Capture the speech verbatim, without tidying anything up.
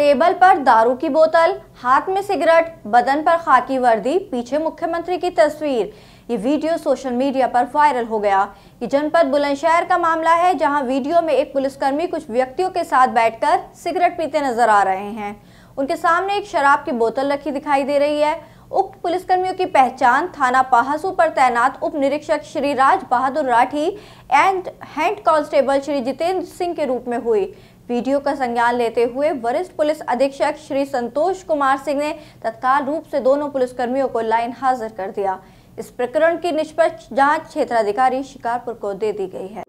Table पर दारू की बोतल, हाथ में सिगरेट, बदन पर खाकी वर्दी, पीछे मुख्यमंत्री की तस्वीर। ये वीडियो सोशल मीडिया पर वायरल हो गया। ये जनपद बुलंदशहर का मामला है, जहां वीडियो में एक पुलिसकर्मी कुछ व्यक्तियों के साथ बैठकर सिगरेट पीते नजर आ रहे हैं। उनके सामने एक शराब की बोतल रखी दिखाई दे रही है। उक्त पुलिसकर्मियों की पहचान थाना पहासू पर तैनात उप निरीक्षक Shri Raj Bahadur Rathi and head constable Shri Jitendra Singh के रूप में हुई। वीडियो का संज्ञान लेते हुए वरिष्ठ पुलिस अधीक्षक श्री संतोष कुमार सिंह ने तत्काल रूप से दोनों पुलिसकर्मियों को लाइन हाजिर कर दिया। इस प्रकरण की निष्पक्ष जांच क्षेत्राधिकारी शिकारपुर को दे दी गई है।